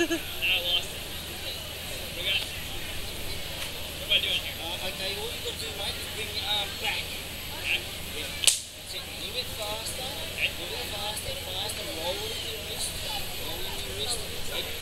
And I lost it. What am I doing here? Okay, all you've got to do, mate, is bring your arm back. Back. Yeah. That's it. A little bit faster. Okay. A little bit faster. Roll with your wrist. Roll with your wrist.